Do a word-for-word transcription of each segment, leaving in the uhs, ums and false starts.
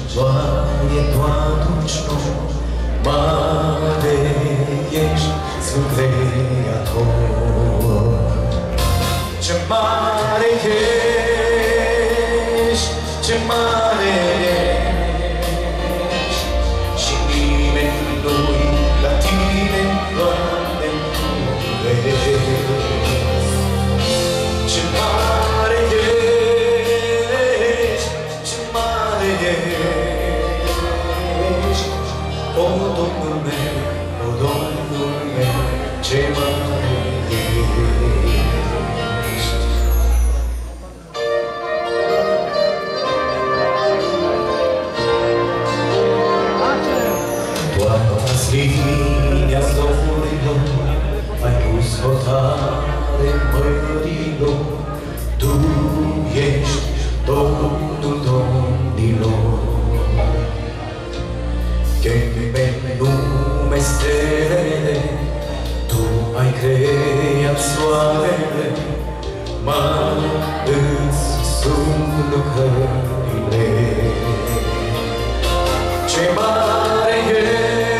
Doamne, Tu atunci nu mare ești, Sfânt Creator. Ce mare ești, ce mare ești, și nimeni nu-i la Tine, Doamne, Tu vezi. Ce mare ești, ce mare ești, o, Domnul meu, o, Domnul meu, ce mare ești. Linia zorilor, ai pus hotare mărilor, Tu ești Domnul domnilor. Chemi pe nume stelele, Tu ai creat soarele, mă îți sunt lucrările. Ce mare ești,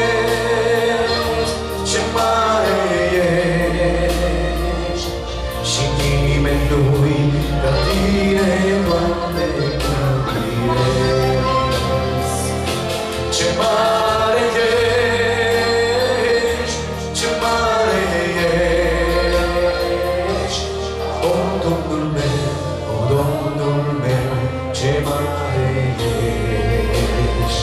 ce mare ești, și nimeni nu-i ca Tine, Doamne, cântez. Ce mare ești, ce mare ești, o, Domnul meu, o, Domnul meu, ce mare ești.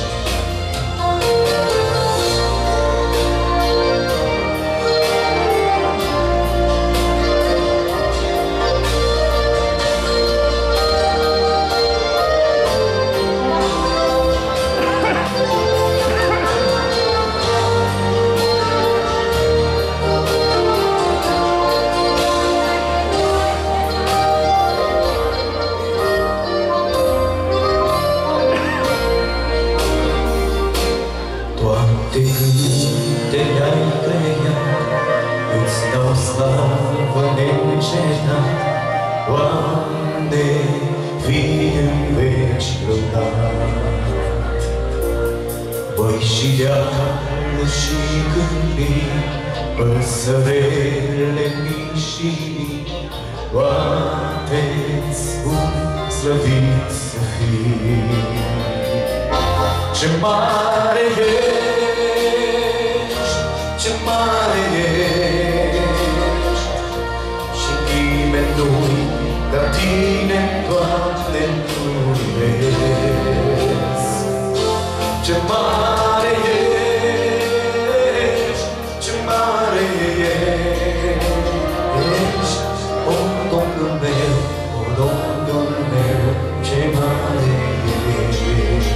Te ai creat, îți dau slavă neîncetat, Doamne, fii în veci lăudat. Băi și dealuri și câmpii, păsărele mici și mici, toate-ți spun slăvit să fii. Ce mare ești, ce mare ești, și nimeni nu-i ca Tine, Doamne, nu-i vezi. Ce mare ești, ce mare ești, o, Domnul meu, o, Domnul meu, ce mare ești.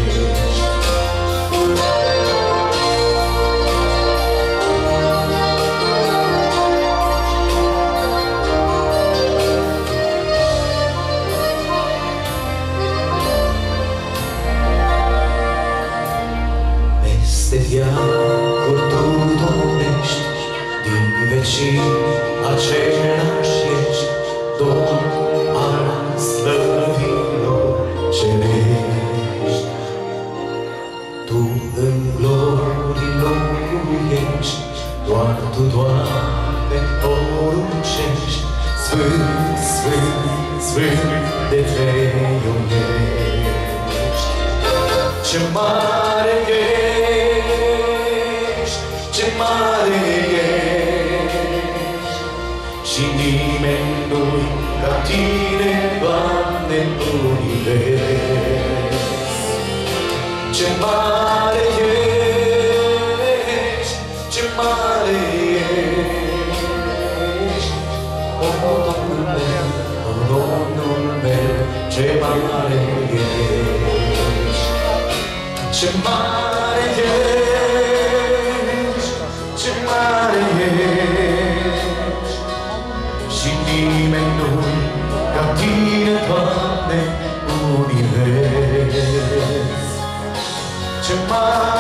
Peste viacuri Tu domnești, din vecii același ești, Domn al slăvilor cerești. Tu în glorii locuiești, doar Tu, Doamne, poruncești, Sfânt, Sfânt, Sfânt de Trei ești. Ce mare ești, ce mare ești, și nimeni nu-i ca Tine, Doamne, nu-i vezi. Ce mare ești, ce mare ești, o, Domnul meu, o, Domnul meu, ce mare ești. Ce mare ești, ce mare ești, și nimeni nu-i ca Tine, Doamne, nu-i vezi. Ce mare